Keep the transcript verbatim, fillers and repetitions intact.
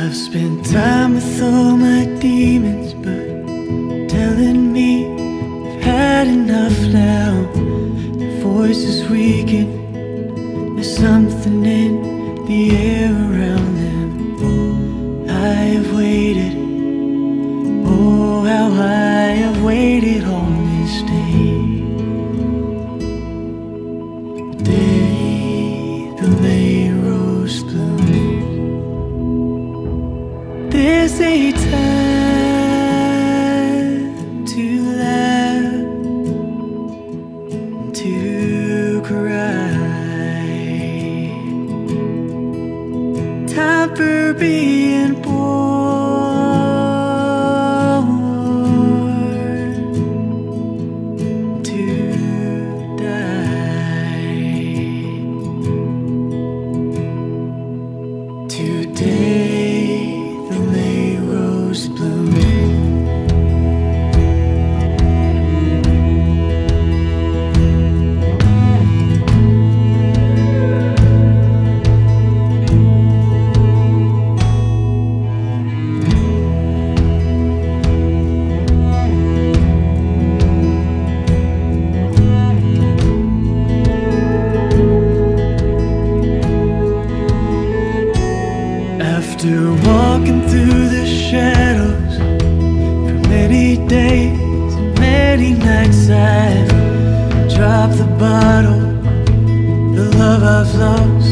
I've spent time with all my demons, but telling me I've had enough now. The voice is weakened, there's something in the air around them. I have waited, oh how I have waited on this day. The day the late rose blooms. There's a time to laugh, to cry, time for being born, to die. Today the late rose bloom. After walking through the shadows for many days and many nights, I've dropped the bottle, the love I've lost